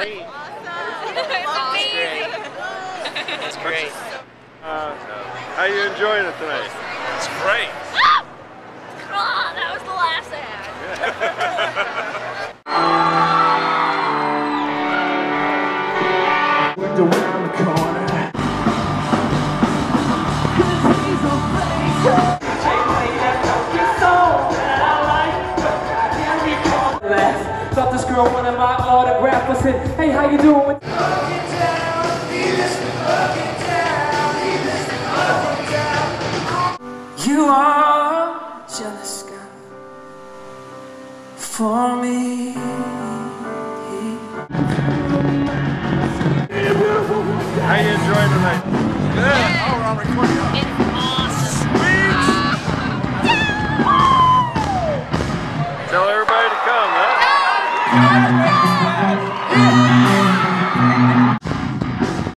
Sweet. Awesome. It's amazing. That's great. How you enjoying it tonight? It's great. Oh, that was the last ad. Looked around the corner. Thought this girl wanted my autograph. I said, hey, how you doing? You are jealous, girl, for me. How you enjoying tonight? Good. Oh, we're on recording. It's awesome. Tell everybody to come, huh?